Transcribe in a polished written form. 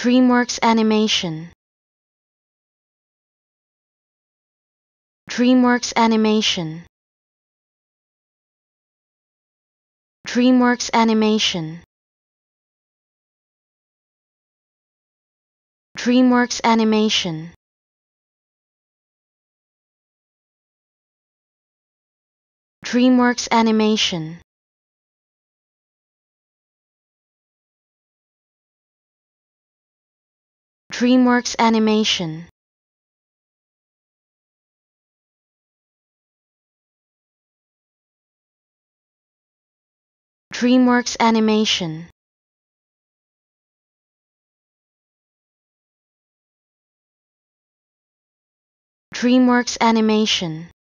DreamWorks Animation. DreamWorks Animation. DreamWorks Animation. DreamWorks Animation. DreamWorks Animation. DreamWorks Animation. DreamWorks Animation. DreamWorks Animation.